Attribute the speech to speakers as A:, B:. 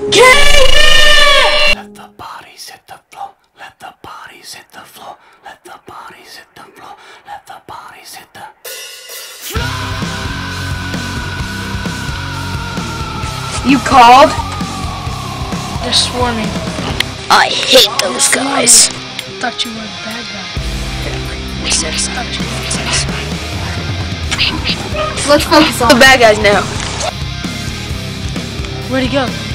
A: Let the bodies hit the floor. Let the bodies hit the floor. Let the bodies hit the floor. Let the bodies hit the floor.
B: You called?
C: They're swarming.
B: I hate those guys.
C: Thought you were a bad guy.
B: Let's focus on the bad guys now.
C: Where'd he go?